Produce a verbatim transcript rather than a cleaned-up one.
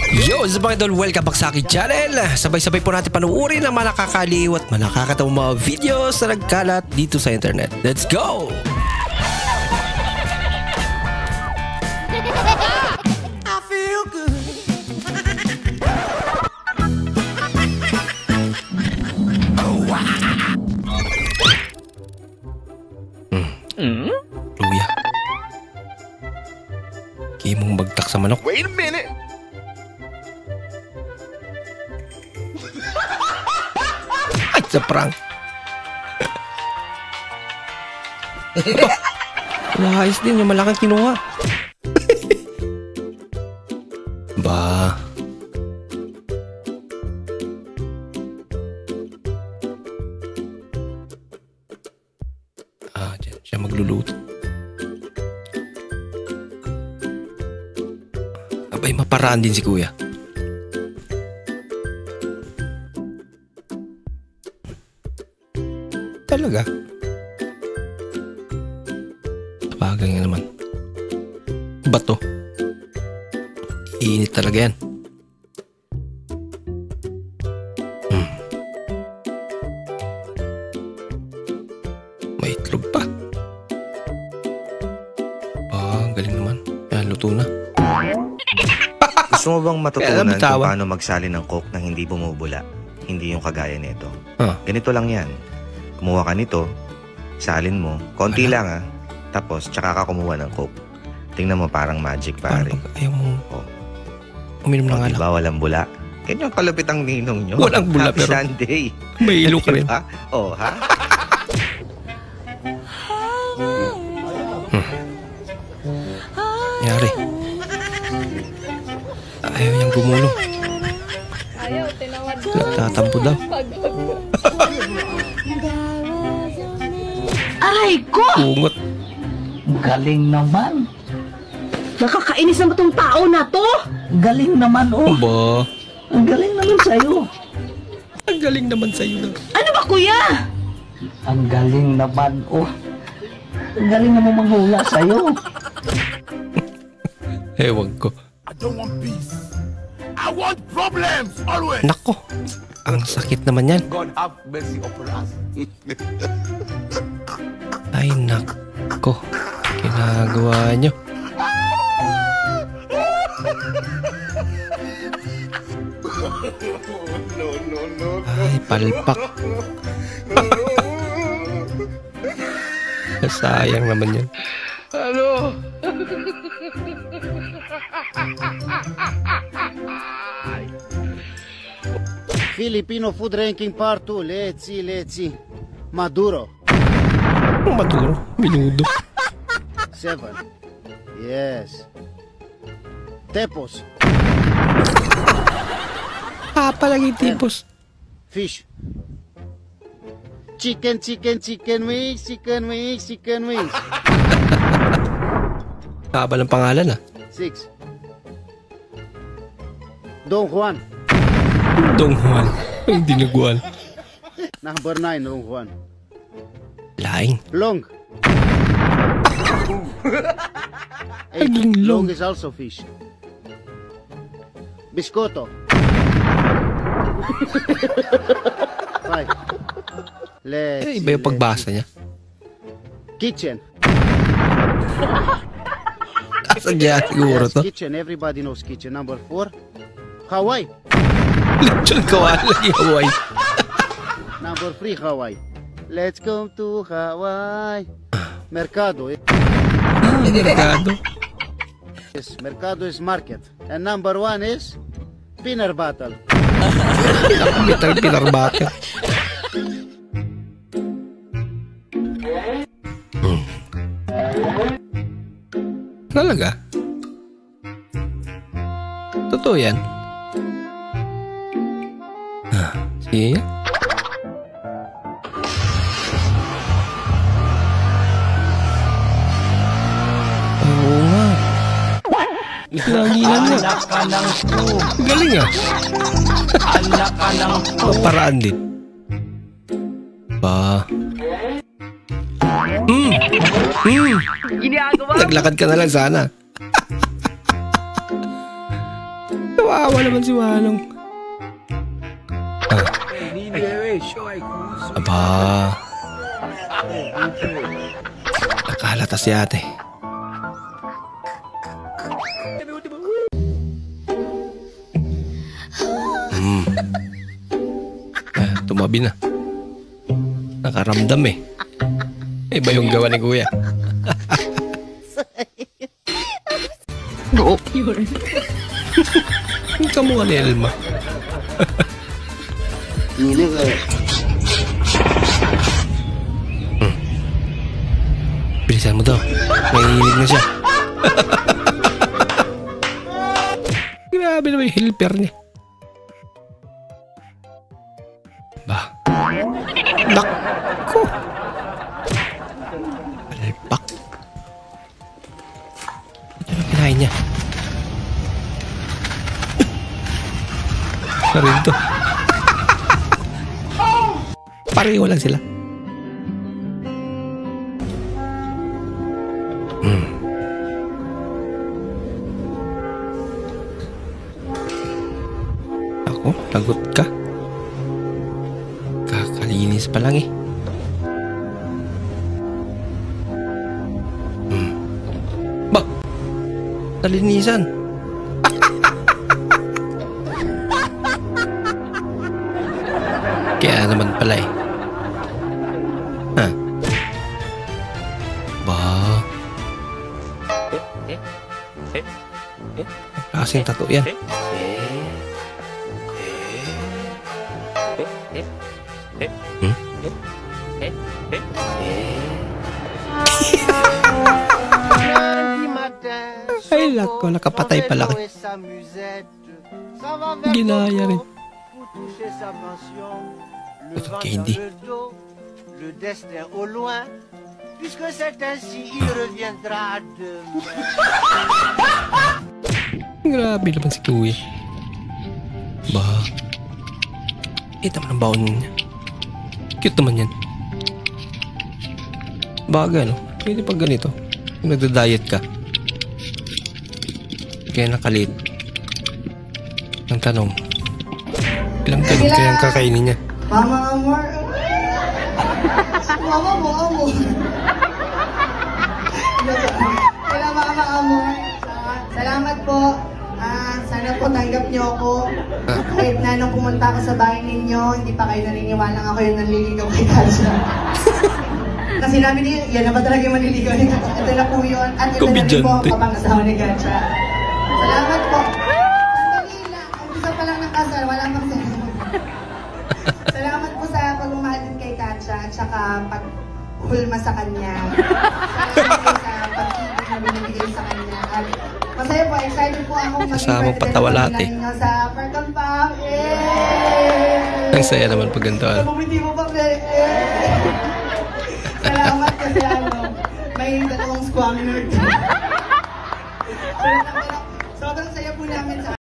Yo, what's up mga idol? Welcome back sa aking channel. Sabay-sabay po natin panuorin ang mga nakakaliw at mga nakakatawang mga videos na nagkalat dito sa internet. Let's go! I feel good. Hmm. Luya. Kimong bagtak sa manok. Wait a minute. Ay, sa prank. Ayos din yung malakang kinuha. Ba. Ah, dyan siya magluluto. Abay, maparaan din si kuya. Talaga? Sabagay nga naman. Bato. Iinit talaga yan. Hmm. May itlog pa. Ah, galing naman. Yan, luto na. Gusto mo bang matutunan Kaya, kung paano magsali ng coke na hindi bumubula? Hindi yung kagaya nito. Huh. Ganito lang yan. Kumuha ka nito, salin mo, konti Ala. lang ah. Tapos, tsaka ka kumuha ng coke. Tingnan mo parang magic, Paano pare. pag ayaw mong Oh. uminom ng O, alak? diba, walang bula. Ganyan kalupit ang ninong nyo. Walang bula, Happy pero Sunday. may ilo ka rin. Diba? Oh, ha? Yari. Ayaw niyang gumulong. Ayaw, tinawad ko. Nagtatampo daw. Aray ko! Ungot. Galing naman. Nakakainis naman tong tao na to. Galing naman, oh. Ba? Ang galing naman sa'yo. Ang galing naman sa'yo na. Ano ba, kuya? Ang galing naman, oh. Ang galing naman manghula sa'yo. Ewan ko. I don't want peace. I want problems always. Nako. Ang sakit naman yan. God have mercy upon us. Ay, nako. Ginagawa nyo. No, no, no. Ay, palpak. Sayang naman yan. Hello. Filipino Food Ranking Part two. Let's see, let's see. Maduro. Maduro. Minudo. seven. Yes. Tepos. Ah, palagi tipos. Fish. Chicken, chicken, chicken wings, chicken wings, chicken wings. Haba ng pangalan ah. six. Don Juan. Dong Juan. Ang dinaguan. Number nine, Don Juan. Laing. Long. Eight. Naging long. Long is also fish. Biscotto. Five. Let's Eh, see, iba yung let's pagbasa see. niya. Kitchen. Kasadya siguro Yes, to. kitchen. Everybody knows kitchen. Number four. Hawaii. Lechon kawala yung Hawaii. Number three, Hawaii. Let's go to Hawaii. Mercado. Mercado. Yes, Mercado is market. And number one is Pinner Battle. Bitang pinarbata. Hmm. Talaga? Totoo yan? Ah, sige. Oo nga. Langilan nga. Anak ka ng po. Galing ah. Anak ka ng po. Paraan din. Ba. Hmm. Hmm. Naglakad ka na lang sana. Kawawa naman si Manong. Ah. Aba. Nakalata si ate. Hmm. Ah, tumabi na. Nakaramdam eh. Iba yung gawa ni kuya. No. Yun. Yung kamukha ni Elma. hmm. Bilisan mo daw. Nangihilig na siya. Grabe naman yung helper niya. Ba? Naku! Alpak. Ano kinain niya? Sarito. Pareho lang sila. Hmm. Ako, lagot ka. Kakalinis pa lang eh. Hmm. Ba? Nalinisan. Kaya naman pala eh. Ha? Ba? Klaseng tato yan. Hmm? Ay lako, nakapatay pala ka. Ginaya rin. Ito kay hindi. Le destin au loin, puisque c'est ainsi il reviendra demain. Grabe naman si kuya. Ba? Ito naman ang baon niya. Cute naman yan. Baga no? Pwede pag ganito. Kung nagda-diet ka. Kaya nakalit. Ang tanong, ilang ganun kaya ang kakainin niya? Mama Amor. Mama mo, Amor. Hello, Mama Amor. Salamat po. Ah, sana po tanggap niyo ako. Kahit na nung pumunta ako sa bahay ninyo, hindi pa kayo naniniwalang ako yung nanliligaw kay Tasha. Kasi sinabi niyo, yan na ba talaga yung manliligaw ni Tasha? Ito na po yun. At ito na rin po ang kapang-asawa ni Tasha. Salamat po. Sandali lang. Ang isa pa lang ng kasal, wala pang salamat. Salamat po sa pagmamahal din kay Katya at saka paghulma sa kanya. Salamat po sa pag-ibig na binibigay sa kanya. At masaya po, excited po akong maging Kasama patawa lahat eh. ninyo sa Perkampang. Yay! Ang saya naman pag ganito. Sa bumiti mo pa, Yay! Salamat kasi ano, may dalawang squammer. Sobrang saya po namin sa